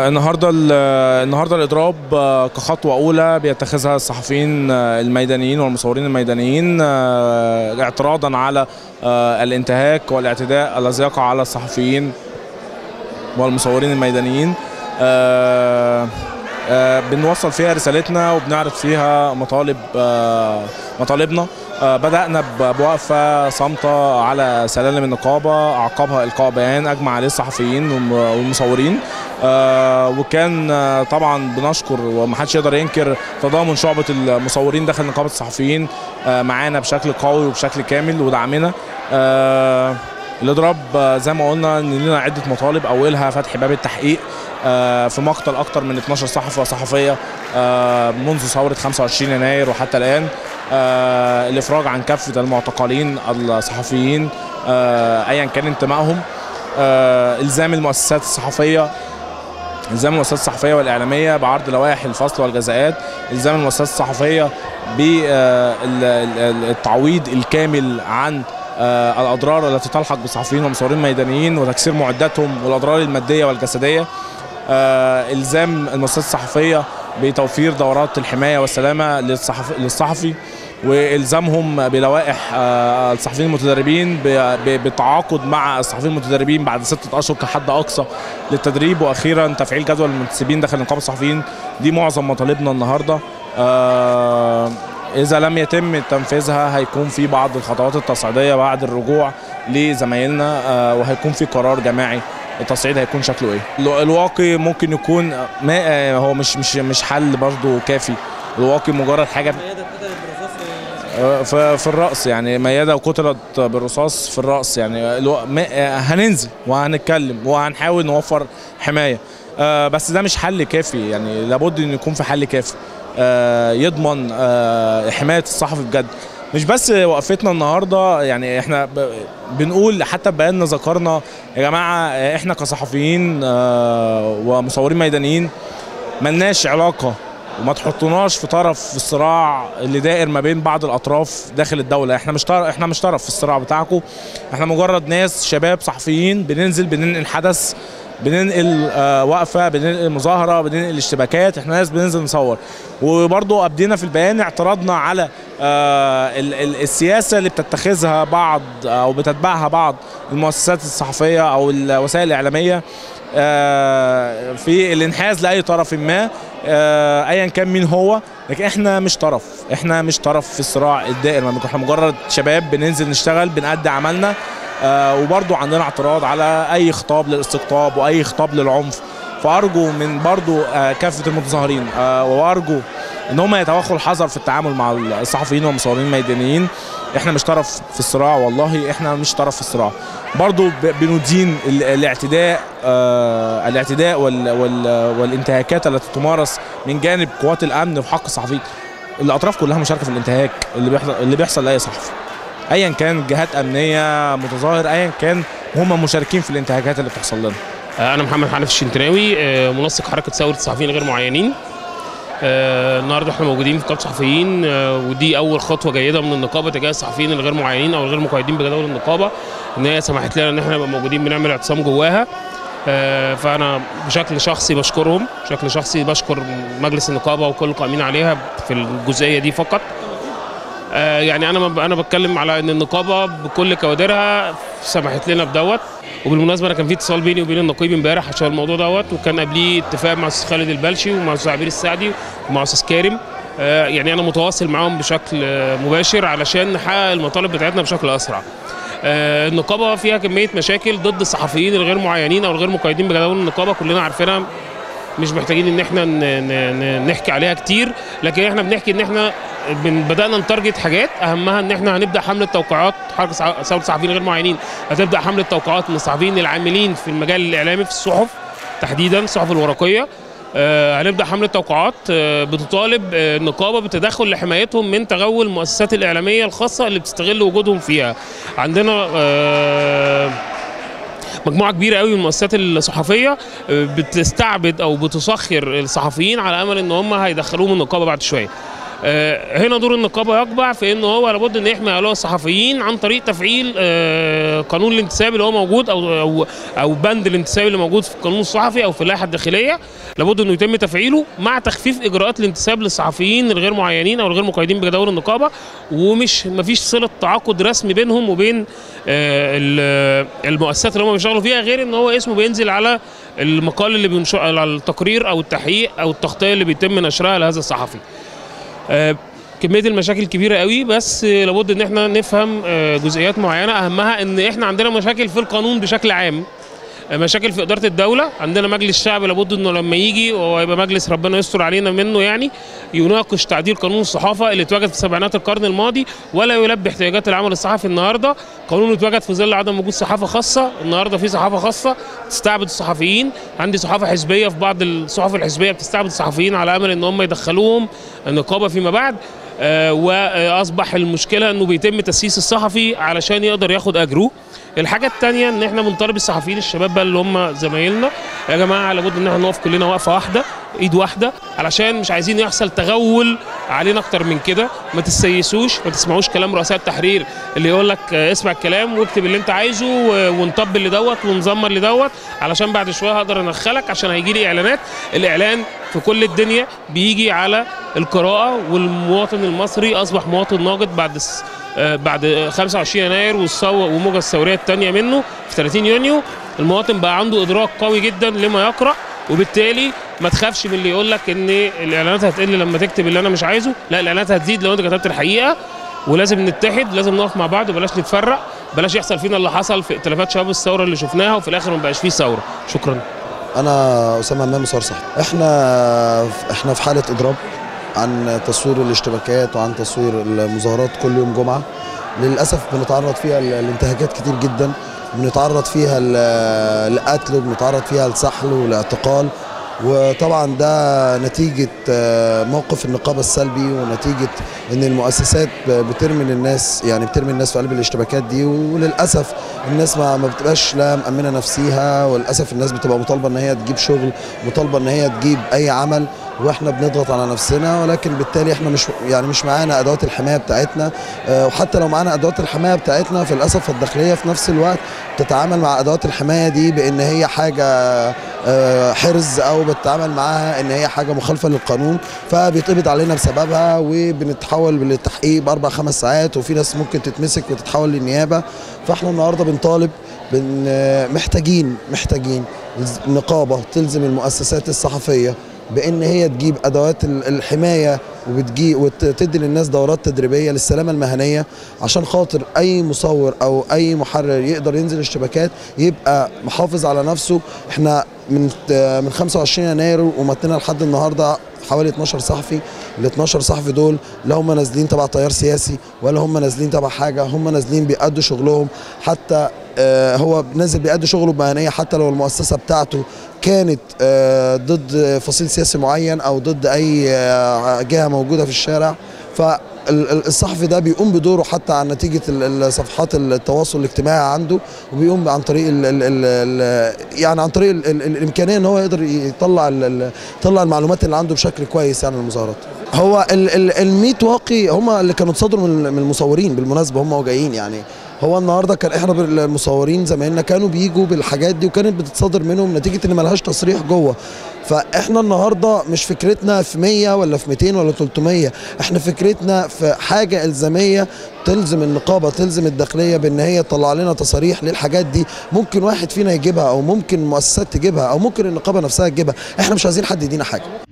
النهارده الاضراب كخطوه اولى بيتخذها الصحفيين الميدانيين والمصورين الميدانيين اعتراضا على الانتهاك والاعتداء الذي يقع على الصحفيين والمصورين الميدانيين. بنوصل فيها رسالتنا وبنعرض فيها مطالبنا. بدأنا بوقفة صامتة على سلالم النقابة، أعقبها إلقاء بيان أجمع عليه الصحفيين والمصورين، وكان طبعا بنشكر ومحدش يقدر ينكر تضامن شعبة المصورين داخل نقابة الصحفيين معانا بشكل قوي وبشكل كامل ودعمنا. الإضراب زي ما قلنا إن لنا عدة مطالب، أولها فتح باب التحقيق في مقتل أكثر من 12 صحفي وصحفية منذ ثورة 25 يناير وحتى الآن. الإفراج عن كافة المعتقلين الصحفيين أيا كان انتمائهم. إلزام المؤسسات الصحفية والإعلامية بعرض لوائح الفصل والجزاءات. إلزام المؤسسات الصحفية بالتعويض الكامل عن الأضرار التي تلحق بالصحفيين والمصورين الميدانيين وتكسير معداتهم والأضرار المادية والجسدية. إلزام المؤسسات الصحفية بتوفير دورات الحماية والسلامة للصحفي، وإلزامهم بلوائح الصحفيين المتدربين بالتعاقد مع الصحفيين المتدربين بعد 6 أشهر كحد أقصى للتدريب. وأخيرا تفعيل جدول المنتسبين داخل نقابة الصحفيين. دي معظم مطالبنا النهارده. إذا لم يتم تنفيذها هيكون في بعض الخطوات التصعيدية بعد الرجوع لزمايلنا، وهيكون في قرار جماعي. التصعيد هيكون شكله ايه؟ الواقي ممكن يكون هو مش حل برضه كافي. الواقي مجرد حاجه في الرأس، يعني ميادة وقتلت بالرصاص في الرأس. يعني هننزل وهنتكلم وهنحاول نوفر حماية، بس ده مش حل كافي. يعني لابد ان يكون في حل كافي يضمن حماية الصحفي بجد. مش بس وقفتنا النهارده، يعني احنا بنقول حتى بياننا ذكرنا يا جماعه احنا كصحفيين ومصورين ميدانيين ملناش علاقه وما تحطوناش في طرف في الصراع اللي دائر ما بين بعض الاطراف داخل الدوله. احنا مش طرف في الصراع بتاعكم. احنا مجرد ناس شباب صحفيين بننزل بننقل حدث، بننقل وقفه، بننقل مظاهره، بننقل اشتباكات. احنا ناس بننزل نصور. وبرضه ابدينا في البيان اعتراضنا على السياسه اللي بتتخذها بعض او بتتبعها بعض المؤسسات الصحفيه او الوسائل الاعلاميه في الانحاز لاي طرف ما ايا كان مين هو. لكن احنا مش طرف في الصراع الدائر. احنا مجرد شباب بننزل نشتغل بنأدي عملنا. وبرضو عندنا اعتراض على اي خطاب للاستقطاب واي خطاب للعنف. فارجو من برضو كافه المتظاهرين وارجو ان هم يتوخوا الحذر في التعامل مع الصحفيين والمصورين الميدانيين. احنا مش طرف في الصراع، والله احنا مش طرف في الصراع. برضو بندين الاعتداء والانتهاكات التي تمارس من جانب قوات الامن في حق الصحفيين. الاطراف كلها مشاركه في الانتهاك اللي بيحصل لاي صحفي ايا كان جهات امنيه متظاهر ايا كان، هم مشاركين في الانتهاكات اللي بتحصل لنا. انا محمد حنفي الشنتراوي، منسق حركه ثوره الصحفيين غير معينين. النهارده احنا موجودين في نقابه الصحفيين، ودي اول خطوه جيده من النقابه تجاه الصحفيين الغير معينين او الغير مقيدين بجدول النقابه، ان هي سمحت لنا ان احنا نبقى موجودين بنعمل اعتصام جواها. فانا بشكل شخصي بشكرهم، بشكل شخصي بشكر مجلس النقابه وكل القائمين عليها في الجزئيه دي فقط. يعني انا بتكلم على ان النقابه بكل كوادرها سمحت لنا بدوت. وبالمناسبه انا كان في اتصال بيني وبين النقيب امبارح عشان الموضوع دوت، وكان قبليه اتفاق مع استاذ خالد البلشي ومع استاذ عبير السعدي ومع استاذ كارم. يعني انا متواصل معاهم بشكل مباشر علشان نحقق المطالب بتاعتنا بشكل اسرع. النقابه فيها كميه مشاكل ضد الصحفيين الغير معينين او الغير مقيدين بجدول النقابه، كلنا عارفينها، مش محتاجين ان احنا نحكي عليها كتير. لكن احنا بنحكي ان احنا بدأنا نتارجت حاجات اهمها ان احنا هنبدا حمله توقيعات. حركه ثوره الصحفيين غير معينين هتبدا حمله توقيعات من الصحفيين العاملين في المجال الاعلامي في الصحف تحديدا الصحف الورقيه. هنبدا حمله توقيعات بتطالب النقابه بالتدخل لحمايتهم من تغول المؤسسات الاعلاميه الخاصه اللي بتستغل وجودهم فيها. عندنا مجموعه كبيره قوي من المؤسسات الصحفيه بتستعبد او بتسخر الصحفيين على امل ان هم هيدخلوهم النقابه بعد شويه. هنا دور النقابه يقبع في ان هو لابد ان يحمي هؤلاء الصحفيين عن طريق تفعيل قانون الانتساب اللي هو موجود او بند الانتساب اللي موجود في القانون الصحفي او في اللائحه الداخليه، لابد انه يتم تفعيله مع تخفيف اجراءات الانتساب للصحفيين الغير معينين او الغير مقيدين بجداول النقابه، مفيش صله تعاقد رسمي بينهم وبين المؤسسات اللي هم بيشتغلوا فيها، غير ان هو اسمه بينزل على المقال اللي بينشر على التقرير او التحقيق او التغطيه اللي بيتم نشرها لهذا الصحفي. كميه المشاكل كبيره قوي، بس لابد ان احنا نفهم جزئيات معينه، اهمها ان احنا عندنا مشاكل في القانون بشكل عام، مشاكل في اداره الدوله. عندنا مجلس شعب لابد انه لما يجي ويبقى مجلس ربنا يستر علينا منه يعني يناقش تعديل قانون الصحافه اللي اتوجد في سبعينات القرن الماضي ولا يلبي احتياجات العمل الصحفي النهارده. قانون اتوجد في ظل عدم وجود صحافه خاصه، النهارده في صحافه خاصه تستعبد الصحفيين. عندي صحافه حزبيه، في بعض الصحف الحزبيه بتستعبد الصحفيين على امل ان هم يدخلوهم النقابه فيما بعد. واصبح المشكله انه بيتم تسييس الصحفي علشان يقدر ياخد اجره. الحاجه الثانيه ان احنا بنطالب الصحفيين الشباب بقى اللي هم زمايلنا، يا جماعه لابد ان احنا نقف كلنا وقفه واحده، ايد واحده، علشان مش عايزين يحصل تغول علينا اكتر من كده. ما تسيسوش، ما تسمعوش كلام رؤساء التحرير اللي يقول لك اسمع الكلام واكتب اللي انت عايزه ونطبل لدوت ونزمر لدوت علشان بعد شويه هقدر ادخلك عشان هيجي لي اعلانات. الاعلان في كل الدنيا بيجي على القراءه، والمواطن المصري اصبح مواطن ناضج بعد 25 يناير والموجه الثوريه الثانيه منه في 30 يونيو. المواطن بقى عنده ادراك قوي جدا لما يقرا، وبالتالي ما تخافش من اللي يقول لك ان الاعلانات هتقل لما تكتب اللي انا مش عايزه، لا الاعلانات هتزيد لو انت كتبت الحقيقه. ولازم نتحد، لازم نقف مع بعض وبلاش نتفرق، بلاش يحصل فينا اللي حصل في ائتلافات شباب الثوره اللي شفناها وفي الاخر ما بقاش فيه ثوره. شكرا. انا اسامه همام صرصح. احنا في حاله اضراب عن تصوير الاشتباكات وعن تصوير المظاهرات كل يوم جمعه. للاسف بنتعرض فيها لانتهاكات كتير جدا، بنتعرض فيها لقتل وبنتعرض فيها لسحل والاعتقال، وطبعا ده نتيجه موقف النقابه السلبي ونتيجه ان المؤسسات بترمي الناس في قلب الاشتباكات دي. وللاسف الناس ما بتبقاش لا مأمنه نفسيها، وللاسف الناس بتبقى مطالبه ان هي تجيب شغل، مطالبه ان هي تجيب اي عمل، واحنا بنضغط على نفسنا. ولكن بالتالي احنا مش معانا ادوات الحمايه بتاعتنا، وحتى لو معانا ادوات الحمايه بتاعتنا فللاسف الداخليه في نفس الوقت بتتعامل مع ادوات الحمايه دي بان هي حاجه حرز، او بتتعامل معاها ان هي حاجه مخالفه للقانون، فبيتقبض علينا بسببها وبنتحول للتحقيق ب4 5 ساعات، وفي ناس ممكن تتمسك وتتحول للنيابه. فاحنا النهارده بنطالب محتاجين النقابه تلزم المؤسسات الصحفيه بان هي تجيب ادوات الحمايه وتدي للناس دورات تدريبيه للسلامه المهنيه، عشان خاطر اي مصور او اي محرر يقدر ينزل اشتباكات يبقى محافظ على نفسه. احنا من 25 يناير ومتنا لحد النهارده حوالي 12 صحفي. ال 12 صحفي دول لا هم نازلين تبع تيار سياسي ولا هم نازلين تبع حاجه، هم نازلين بيأدوا شغلهم. حتى هو نازل بيأدي شغله بمهنيه، حتى لو المؤسسه بتاعته كانت ضد فصيل سياسي معين او ضد اي جهه موجوده في الشارع. فالصحفي ده بيقوم بدوره حتى عن نتيجه صفحات التواصل الاجتماعي عنده، وبيقوم عن طريق عن طريق الامكانيه ان هو يقدر يطلع المعلومات اللي عنده بشكل كويس عن المظاهرات. هو ال 100 واقي هم اللي كانوا اتصدروا من المصورين بالمناسبه، هم وجايين يعني. هو النهارده كان احنا المصورين زمايلنا كانوا بيجوا بالحاجات دي وكانت بتتصدر منهم نتيجه ان ملهاش تصريح جوه. فاحنا النهارده مش فكرتنا في 100 ولا في 200 ولا 300، احنا فكرتنا في حاجه الزاميه تلزم النقابه، تلزم الداخليه بان هي تطلع لنا تصاريح للحاجات دي. ممكن واحد فينا يجيبها او ممكن المؤسسات تجيبها او ممكن النقابه نفسها تجيبها، احنا مش عايزين حد يدينا حاجه.